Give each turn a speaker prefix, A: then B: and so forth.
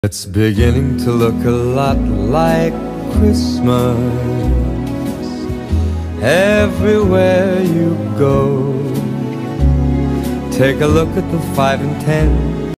A: It's beginning to look a lot like Christmas everywhere you go. Take a look at the 5 and 10